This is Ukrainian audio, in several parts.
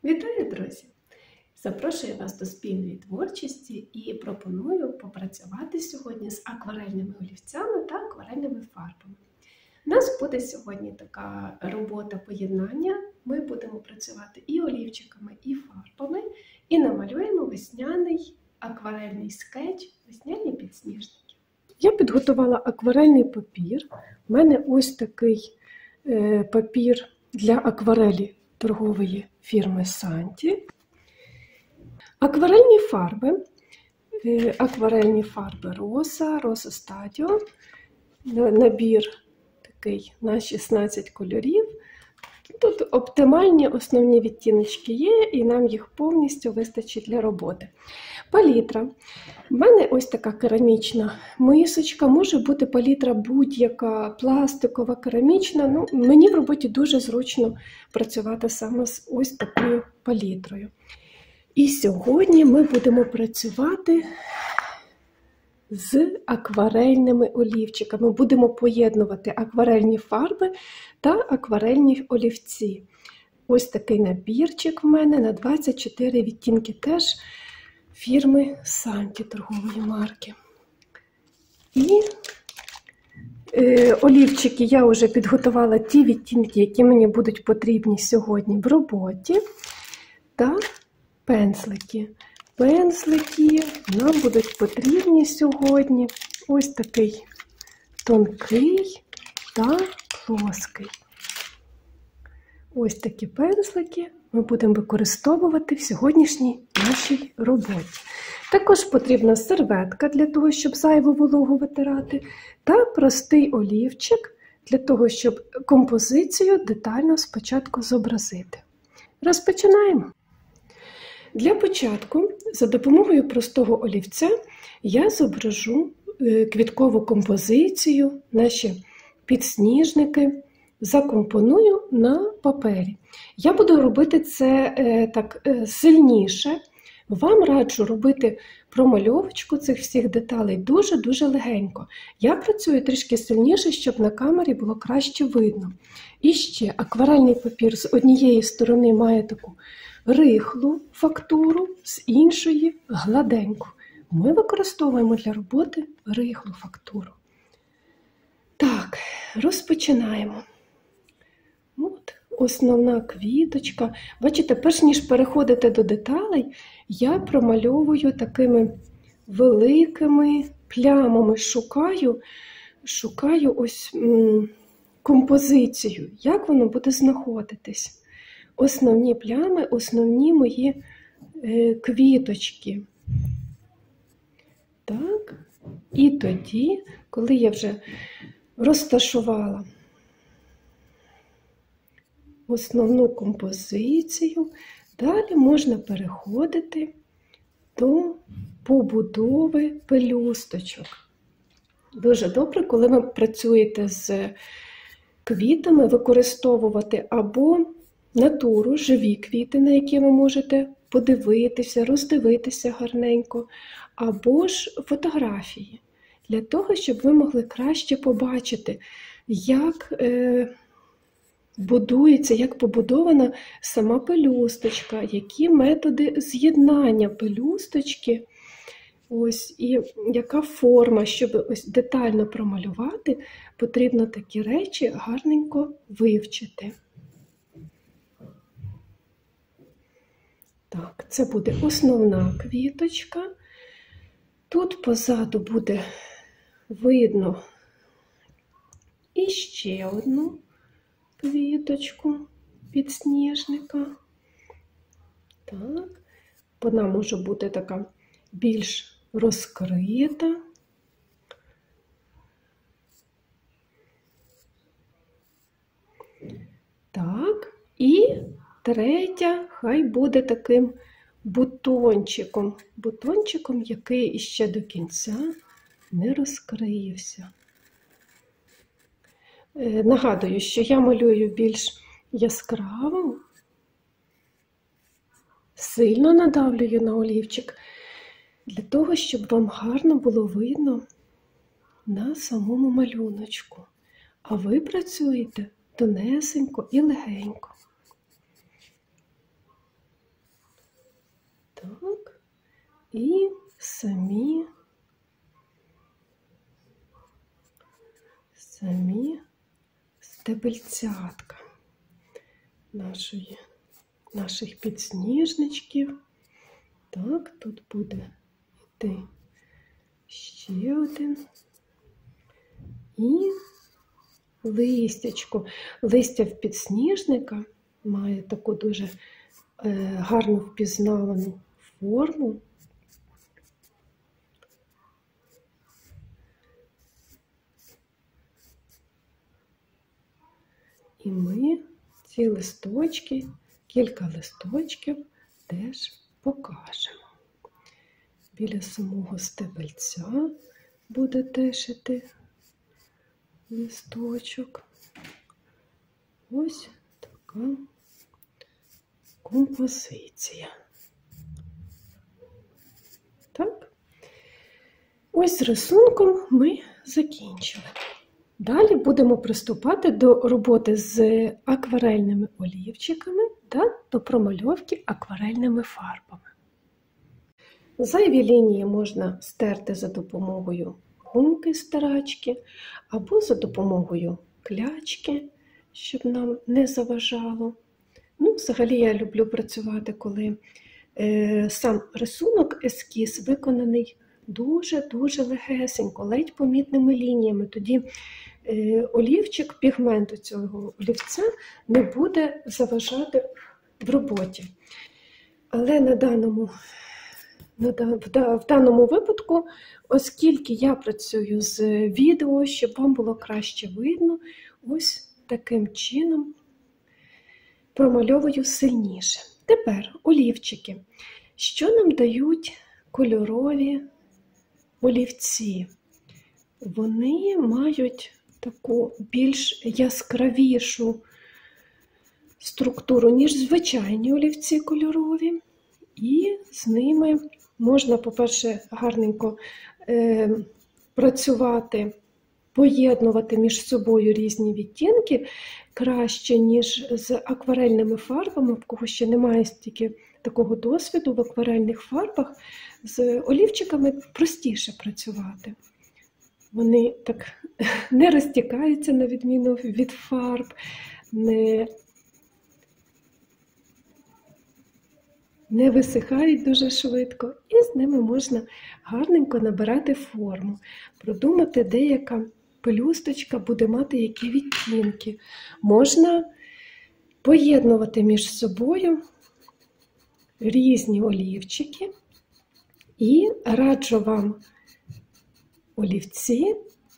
Вітаю, друзі! Запрошую вас до спільної творчості і пропоную попрацювати сьогодні з акварельними олівцями та акварельними фарбами. У нас буде сьогодні така робота поєднання. Ми будемо працювати і олівчиками, і фарбами, і намалюємо весняний акварельний скетч, весняні підсніжники. Я підготувала акварельний папір. У мене ось такий папір для акварелі торгової фірми Санті. Акварельні фарби Роса Стадіо. Набір такий на 16 кольорів. Тут оптимальні основні відтіночки є, і нам їх повністю вистачить для роботи. Палітра. У мене ось така керамічна мисочка, може бути палітра будь-яка, пластикова, керамічна. Мені в роботі дуже зручно працювати саме з ось такою палітрою. І сьогодні ми будемо працювати з акварельними олівчиками. Будемо поєднувати акварельні фарби та акварельні олівці. Ось такий набірчик в мене на 24 відтінки, теж фірми Санті, торгової марки. І олівчики я вже підготувала ті відтінки, які мені будуть потрібні сьогодні в роботі. Та пензлики. Пензлики нам будуть потрібні сьогодні. Ось такий тонкий та плоский. Ось такі пензлики ми будемо використовувати в сьогоднішній нашій роботі. Також потрібна серветка для того, щоб зайву вологу витирати, та простий олівчик для того, щоб композицію детально спочатку зобразити. Розпочинаємо! Для початку за допомогою простого олівця я зображу квіткову композицію, наші підсніжники, закомпоную на папері. Я буду робити це так сильніше. Вам раджу робити промальовочку цих всіх деталей дуже-дуже легенько. Я працюю трішки сильніше, щоб на камері було краще видно. І ще акварельний папір з однієї сторони має таку рихлу фактуру, з іншої гладеньку. Ми використовуємо для роботи рихлу фактуру. Так, розпочинаємо. От основна квіточка. Бачите, перш ніж переходити до деталей, я промальовую такими великими плямами, шукаю ось композицію, як воно буде знаходитись. Основні плями, основні мої квіточки. Так, і тоді, коли я вже розташувала основну композицію, далі можна переходити до побудови пелюсточок. Дуже добре, коли ви працюєте з квітами, використовувати або натуру, живі квіти, на які ви можете подивитися, роздивитися гарненько, або ж фотографії, для того, щоб ви могли краще побачити, як будується, як побудована сама пелюсточка, які методи з'єднання пелюсточки, ось, і яка форма. Щоб ось детально промалювати, потрібно такі речі гарненько вивчити. Так, це буде основна квіточка. Тут позаду буде видно іще одну квіточку підсніжника. Так, вона може бути така більш розкрита. Так, і третя хай буде таким бутончиком, який іще до кінця не розкрився. Нагадую, що я малюю більш яскраво, сильно надавлюю на олівчик, для того, щоб вам гарно було видно на самому малюночку. А ви працюєте тонесенько і легенько. і самі стебельцятка наших підсніжничків. Так, тут буде йти ще один. І листячко. Листя в підсніжника має таку дуже гарно впізнавану форму. І ми ці листочки, кілька листочків теж покажемо. Біля самого стебельця буде теж іти листочок. Ось така композиція. Так. Ось з рисунком ми закінчили. Далі будемо приступати до роботи з акварельними олівчиками та до промальовки акварельними фарбами. Зайві лінії можна стерти за допомогою гумки-стирачки або за допомогою клячки, щоб нам не заважало. Взагалі я люблю працювати, коли сам рисунок, ескіз виконаний дуже-дуже легесенько, ледь помітними лініями. Тоді олівчик, пігмент у цього олівця не буде заважати в роботі. Але в даному випадку, оскільки я працюю з відео, щоб вам було краще видно, ось таким чином промальовую сильніше. Тепер олівчики. Що нам дають кольорові олівці? Вони мають таку більш яскравішу структуру, ніж звичайні олівці кольорові. І з ними можна, по-перше, гарненько працювати, поєднувати між собою різні відтінки краще, ніж з акварельними фарбами, в кого ще немає стільки такого досвіду в акварельних фарбах, з олівчиками простіше працювати. Вони так не розтікаються, на відміну від фарб, не висихають дуже швидко, і з ними можна гарненько набирати форму, продумати, де яка пелюсточка буде мати які відтінки. Можна поєднувати між собою різні олівчики, і раджу вам олівці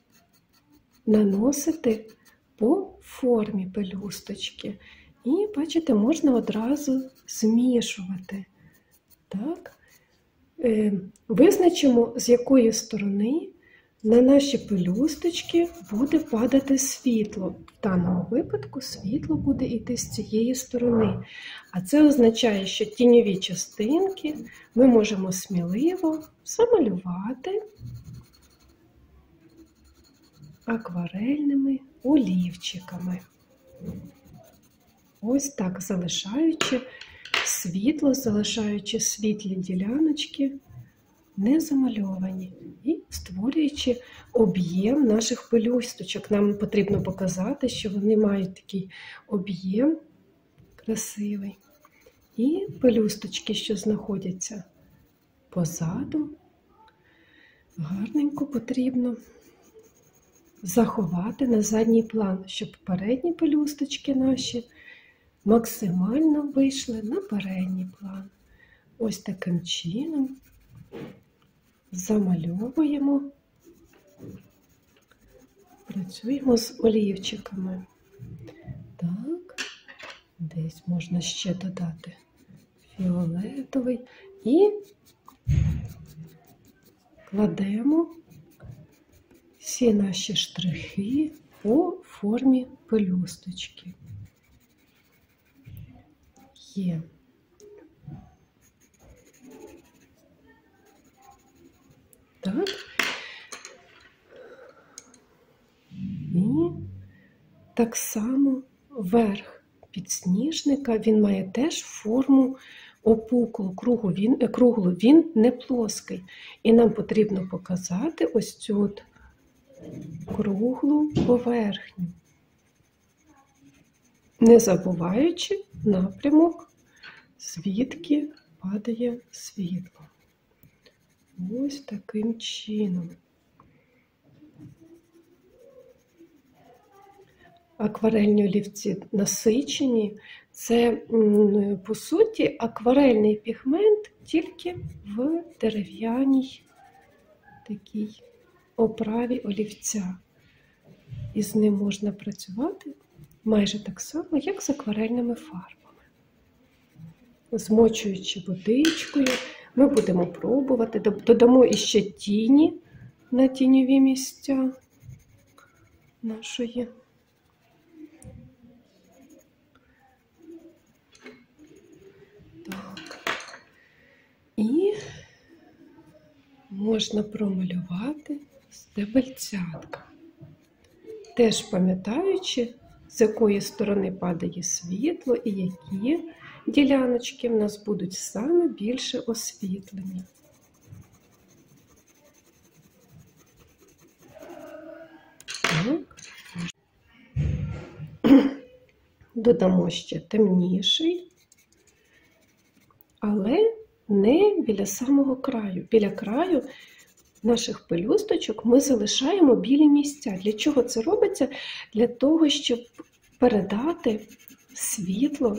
наносити по формі пелюсточки. І, бачите, можна одразу змішувати. Так? Визначимо, з якої сторони на наші пелюсточки буде падати світло. В даному випадку світло буде йти з цієї сторони. А це означає, що тіньові частинки ми можемо сміливо замалювати акварельними олівчиками. Ось так, залишаючи світло, залишаючи світлі діляночки не замальовані і створюючи об'єм наших пелюсточок. Нам потрібно показати, що вони мають такий об'єм красивий. І пелюсточки, що знаходяться позаду, гарненько потрібно заховати на задній план, щоб передні пелюсточки наші максимально вийшли на передній план. Ось таким чином замальовуємо, працюємо з олівчиками. Так, десь можна ще додати фіолетовий і кладемо всі наші штрихи по формі пелюсточки. Є. Так. І так само верх підсніжника, він має теж форму опуклу круглу, він не плоский. І нам потрібно показати ось цю от круглу поверхню, не забуваючи напрямок, звідки падає світло. Ось таким чином. Акварельні олівці насичені. Це, по суті, акварельний пігмент тільки в дерев'яній такій оправі олівця. І з ним можна працювати майже так само, як з акварельними фарбами. Змочуючи водичкою, ми будемо пробувати, додамо іще тіні на тіньові місця нашої. Так. І можна промалювати стебельцятка. Теж пам'ятаючи, з якої сторони падає світло і які діляночки в нас будуть саме більше освітлені. Так. Додамо ще темніший, але не біля самого краю. Біля краю наших пелюсточок ми залишаємо білі місця. Для чого це робиться? Для того, щоб передати світло,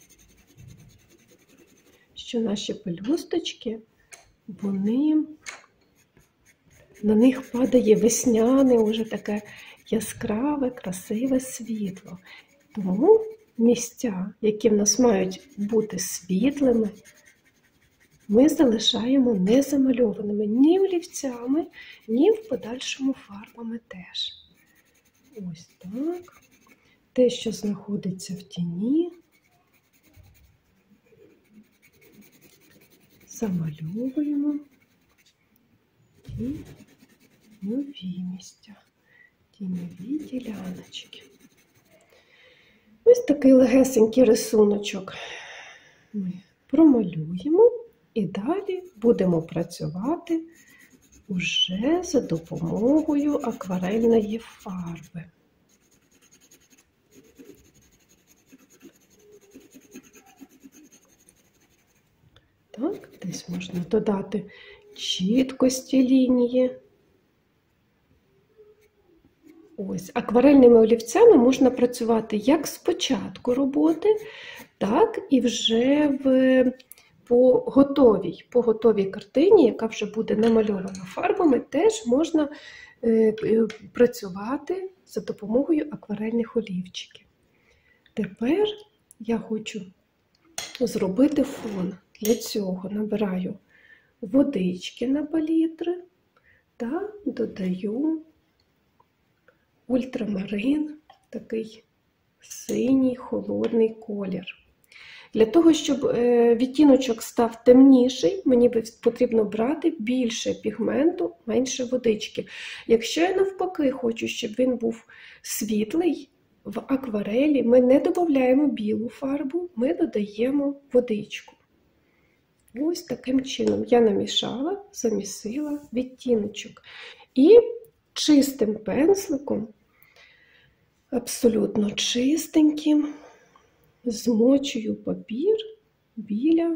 що наші пелюсточки, на них падає весняне, уже таке яскраве, красиве світло. Тому місця, які в нас мають бути світлими, ми залишаємо незамальованими ні олівцями, ні в подальшому фарбами теж. Ось так. Те, що знаходиться в тіні, замальовуємо тіньові місця, тіньові діляночки. Ось такий легесенький рисуночок ми промалюємо і далі будемо працювати уже за допомогою акварельної фарби. Так, десь можна додати чіткості лінії. Ось, акварельними олівцями можна працювати як з початку роботи, так і вже по готовій картині, яка вже буде намальована фарбами, теж можна працювати за допомогою акварельних олівчиків. Тепер я хочу зробити фон. Для цього набираю водички на палітри та додаю ультрамарин, такий синій холодний колір. Для того, щоб відтіночок став темніший, мені потрібно брати більше пігменту, менше водички. Якщо я навпаки хочу, щоб він був світлий, в акварелі ми не додаємо білу фарбу, ми додаємо водичку. Ось таким чином я намішала, замісила відтіночок. І чистим пензликом, абсолютно чистеньким, змочую папір біля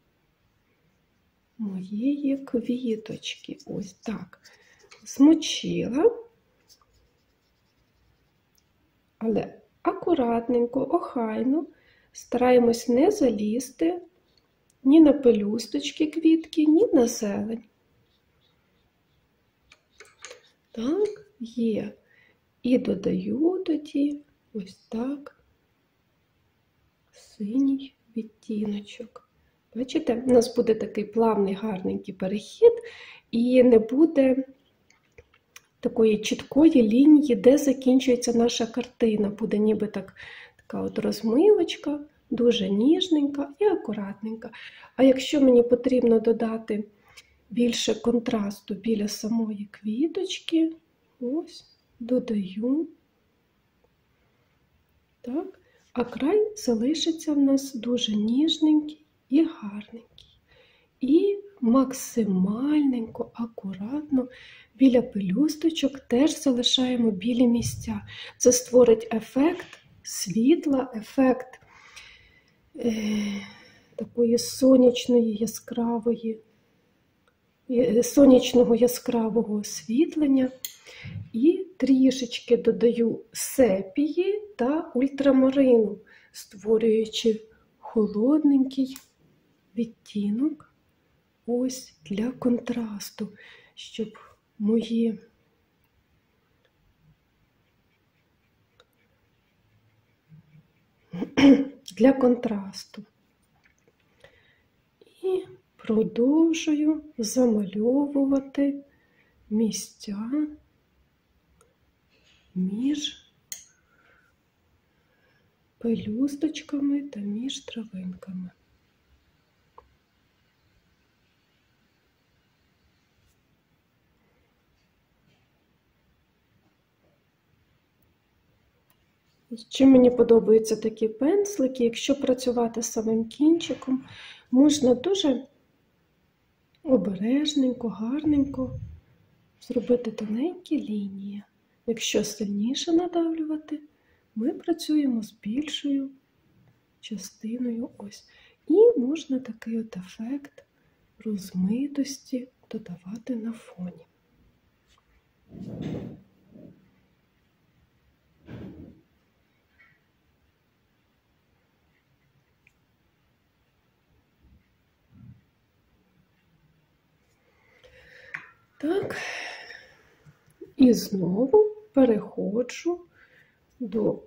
моєї квіточки. Ось так. Змочила, але акуратненько, охайно, стараємось не залізти ні на пелюсточки квітки, ні на зелень. Так, є. І додаю тоді ось так синій відтіночок. Бачите, у нас буде такий плавний, гарненький перехід, і не буде такої чіткої лінії, де закінчується наша картина. Буде ніби така от розмивочка, дуже ніжненька і акуратненька. А якщо мені потрібно додати більше контрасту біля самої квіточки, ось, додаю. Так. А край залишиться в нас дуже ніжненький і гарненький. І максимальненько, акуратно біля пелюсточок теж залишаємо білі місця. Це створить ефект світла, ефект такої сонячного яскравого освітлення. І трішечки додаю сепії та ультрамарину, створюючи холодненький відтінок ось для контрасту, щоб мої для контрасту. І продовжую замальовувати місця між пелюсточками та між травинками. Чим мені подобаються такі пензлики, якщо працювати самим кінчиком, можна дуже обережненько, гарненько зробити тоненькі лінії. Якщо сильніше надавлювати, ми працюємо з більшою частиною ось. І можна такий от ефект розмитості додавати на фоні. Так, і знову переходжу до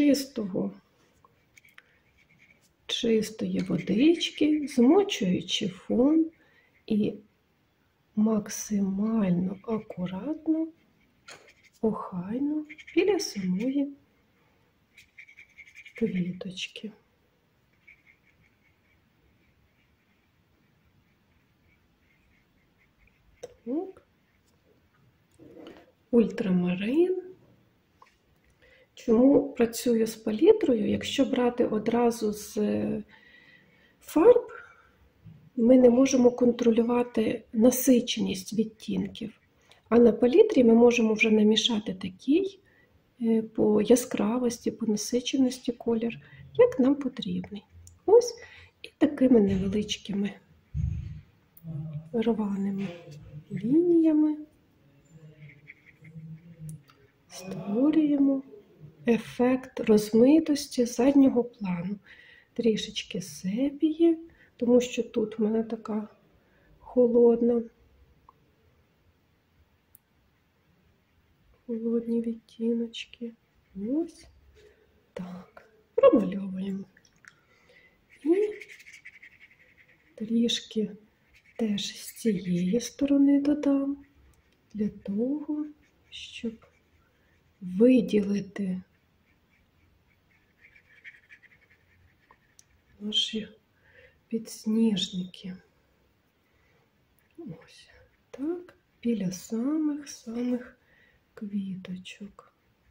чистої водички, змочуючи фон і максимально акуратно, охайно біля самої квіточки. Так. Ультрамарин. Чому працюю з палітрою? Якщо брати одразу з фарб, ми не можемо контролювати насиченість відтінків. А на палітрі ми можемо вже намішати такий по яскравості, по насиченості колір, як нам потрібний. Ось і такими невеличкими рваними лініями створюємо ефект розмитості заднього плану. Трішечки сепії, тому що тут в мене така холодні відтіночки. Ось так. Промальовуємо. І трішки теж з цієї сторони додам, для того, щоб виділити наші підсніжники. Ось так, біля самих квіточок.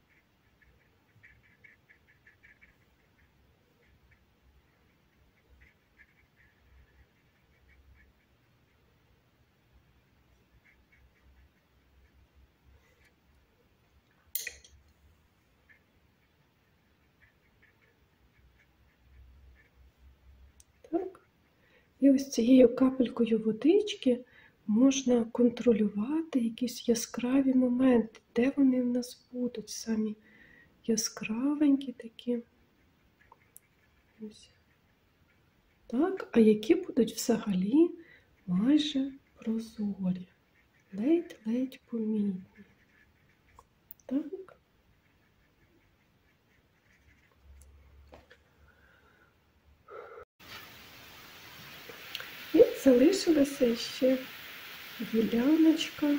Так. І ось цією капелькою водички можна контролювати якісь яскраві моменти, де вони в нас будуть, самі яскравенькі такі. Ось. Так, а які будуть взагалі майже прозорі, ледь-ледь помітні. Так. І залишилася ще діляночка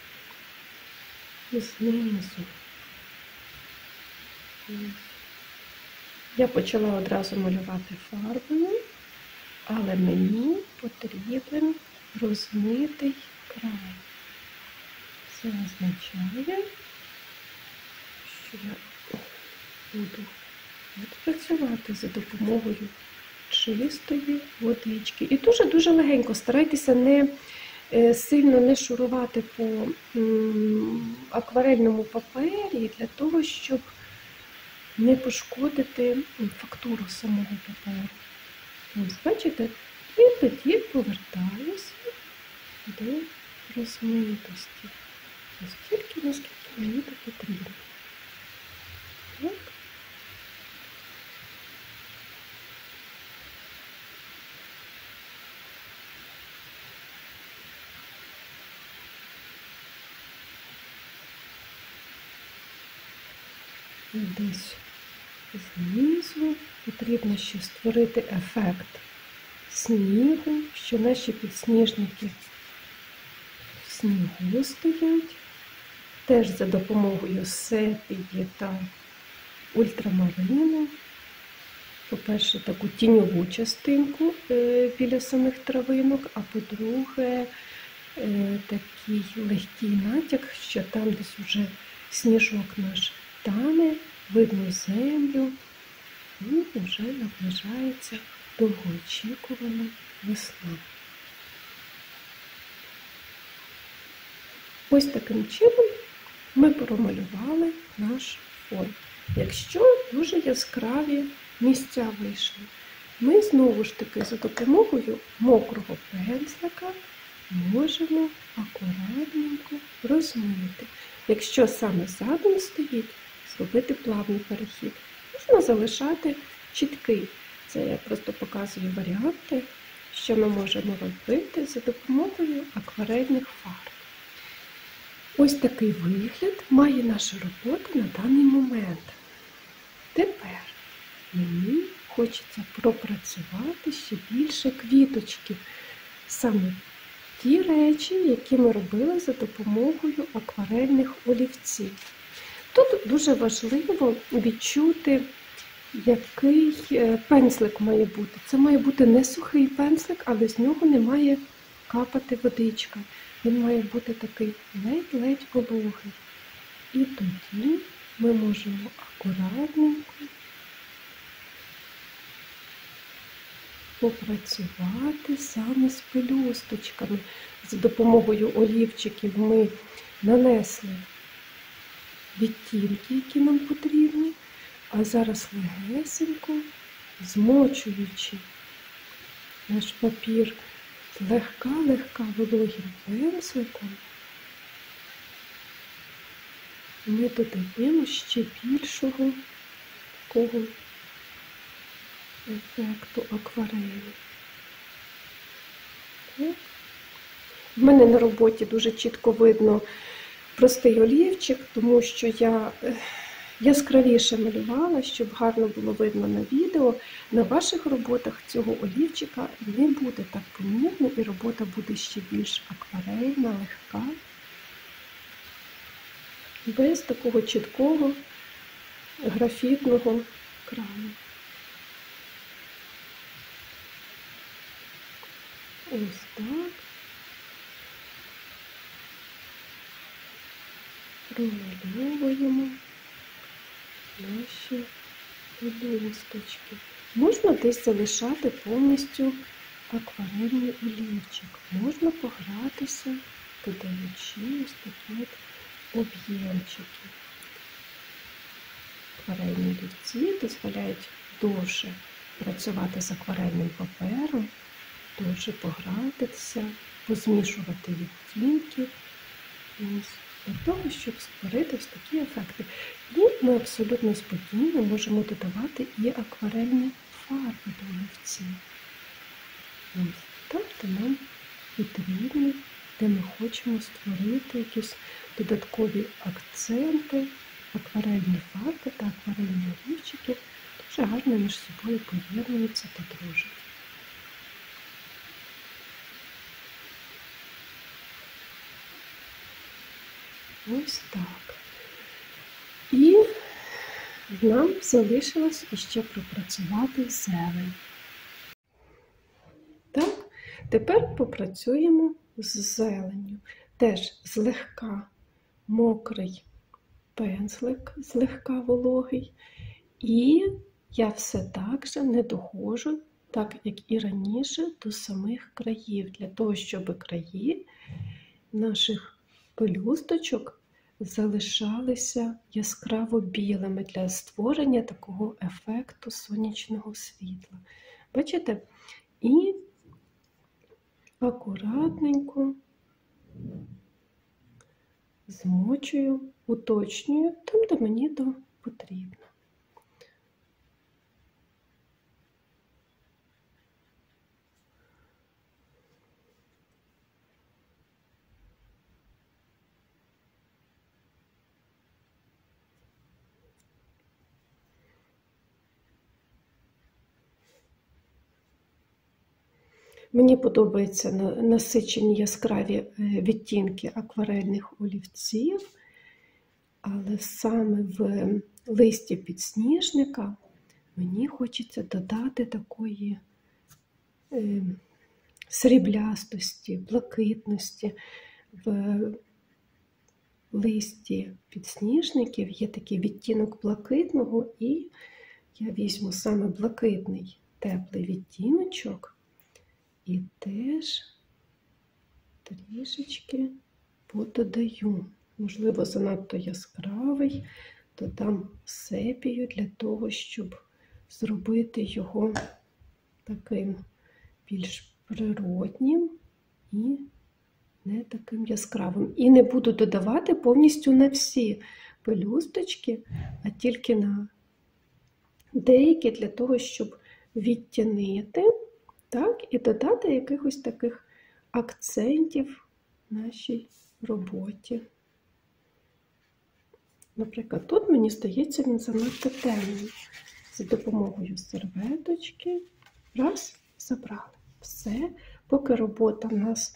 знизу. Я почала одразу малювати фарбою, але мені потрібен розмитий край. Це означає, що я буду працювати за допомогою чистої водички. І дуже-дуже легенько, старайтеся не сильно не шурувати по акварельному папері для того, щоб не пошкодити фактуру самого паперу. Ось, бачите? І тоді повертаюся до розмитості. Настільки, наскільки мені це потрібно. Так. І десь знизу потрібно ще створити ефект снігу, що наші підсніжники в снігу стоять. Теж за допомогою сепії та ультрамарину. По-перше, таку тіньову частинку біля самих травинок, а по-друге, такий легкий натяк, що там десь уже сніжок наш тане, видно землю, і вже наближається довгоочікувана весна. Ось таким чином ми промалювали наш фон. Якщо дуже яскраві місця вийшли, ми знову ж таки за допомогою мокрого пензлика можемо акуратненько розмити. Якщо саме задум стоїть, зробити плавний перехід. Можна залишати чіткий. Це я просто показую варіанти, що ми можемо робити за допомогою акварельних фарб. Ось такий вигляд має наша робота на даний момент. Тепер мені хочеться пропрацювати ще більше квіточки. Саме ті речі, які ми робили за допомогою акварельних олівців. Тут дуже важливо відчути, який пензлик має бути. Це має бути не сухий пензлик, але з нього не має капати водичка. Він має бути такий ледь-ледь вологий. І тоді ми можемо акуратненько попрацювати саме з пелюсточками. За допомогою олівчиків ми нанесли відтінки, які нам потрібні, а зараз легесенько, змочуючи наш папір легка вологим пензликом, ми додаємо ще більшого такого ефекту акварелі. Так. В мене на роботі дуже чітко видно простий олівчик, тому що я яскравіше малювала, щоб гарно було видно на відео. На ваших роботах цього олівчика не буде так помітно, і робота буде ще більш акварельна, легка, без такого чіткого графітного краю. Ось так. Промальовуємо наші пелюсточки. Можна десь залишати повністю акварельний олівчик. Можна погратися, додаючи ось такі об'ємчики. Акварельні олівці дозволяють довше працювати з акварельним папером, довше погратися, позмішувати відтінки. Для того, щоб створити ось такі ефекти. І ми абсолютно спокійно можемо додавати і акварельні фарби до олівців. Ось так, де нам потрібно, де ми хочемо створити якісь додаткові акценти, акварельні фарби та акварельні олівчики дуже гарно між собою поєднуються та дружать. Ось так. І нам залишилось іще пропрацювати зелень. Так, тепер попрацюємо з зеленню. Теж злегка мокрий пензлик, злегка вологий. І я все так же не доходжу так як і раніше, до самих країв, для того, щоб краї наших пелюсточок залишалися яскраво білими для створення такого ефекту сонячного світла. Бачите? І акуратненько змочую, уточнюю там, де мені то потрібно. Мені подобаються насичені яскраві відтінки акварельних олівців, але саме в листі підсніжника мені хочеться додати такої сріблястості, блакитності. В листі підсніжників є такий відтінок блакитного, і я візьму саме блакитний теплий відтіночок і теж трішечки пододаю. Можливо, занадто яскравий, додам сепію для того, щоб зробити його таким більш природнім і не таким яскравим. І не буду додавати повністю на всі пелюсточки, а тільки на деякі, для того, щоб відтінити, так, і додати якихось таких акцентів в нашій роботі. Наприклад, тут, мені здається, він занадто темний. За допомогою серветочки раз, забрали. Все, поки робота в нас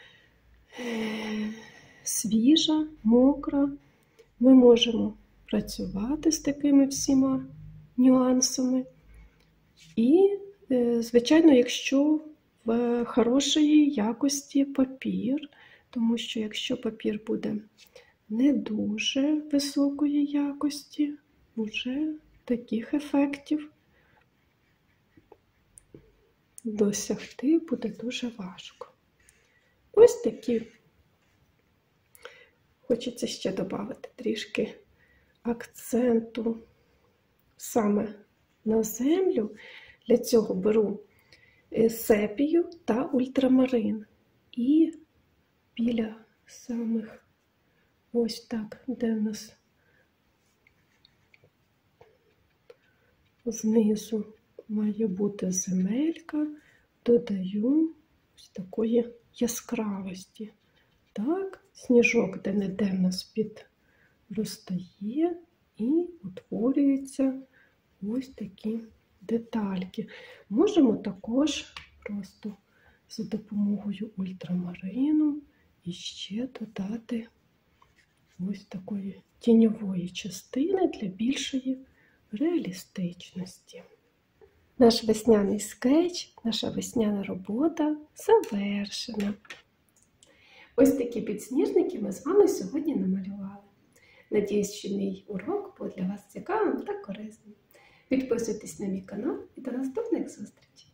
свіжа, мокра, ми можемо працювати з такими всіма нюансами. І, звичайно, якщо в хорошої якості папір, тому що якщо папір буде не дуже високої якості, вже таких ефектів досягти буде дуже важко. Ось такі. Хочеться ще додати трішки акценту саме на землю. Для цього беру сепію та ультрамарин. І біля самих ось так, де в нас знизу має бути земелька, додаю ось такої яскравості. Так, сніжок де-не-де в нас підростає і утворюються ось такі детальки. Можемо також просто за допомогою ультрамарину іще додати ось такої тіньової частини для більшої реалістичності. Наш весняний скетч, наша весняна робота завершена. Ось такі підсніжники ми з вами сьогодні намалювали. Надіюсь, що мій урок був для вас цікавим та корисним. Підписуйтесь на мій канал і до наступних зустрічей!